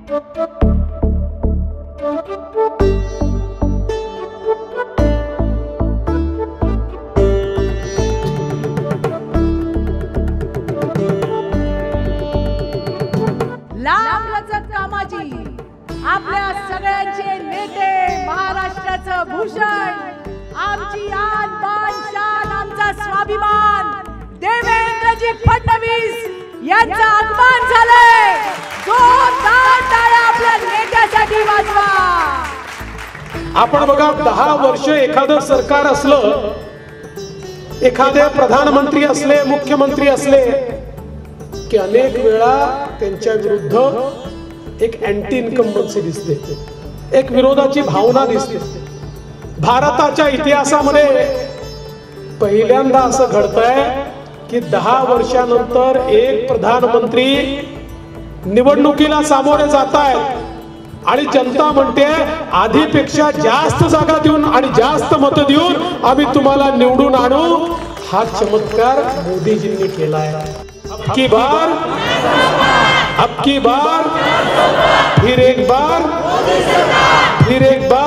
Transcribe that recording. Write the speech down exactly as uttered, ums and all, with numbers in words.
आपल्या सगळ्यांचे नेते, महाराष्ट्राचं भूषण, आमची आन बान शान, आमचा स्वाभिमान देवेंद्रजी फडणवीस यांचं आगमन झालंय. जोरदार टाळ्या आपल्या नेत्यासाठी वाजवा. आपण बघा, दहा वर्ष एखादं सरकार असलं, एखादे प्रधानमंत्री असले, मुख्यमंत्री असले की अनेक वेळा त्यांच्या विरुद्ध एक अँटी इन्कम्बन्सी दिसते, एक विरोधाची भावना दिसते. भारताच्या इतिहासामध्ये पहिल्यांदा असं घडतंय की दहा वर्षानंतर एक प्रधानमंत्री निवडणुकीला सामोरे जात आहेत आणि जनता म्हणते आधीपेक्षा जास्त जागा देऊन आणि जास्त मतं देऊन आम्ही तुम्हाला निवडून आणू. हा चमत्कार मोदीजींनी केलाय. अब की बार अब की बार फिर एक बार फिर एक बार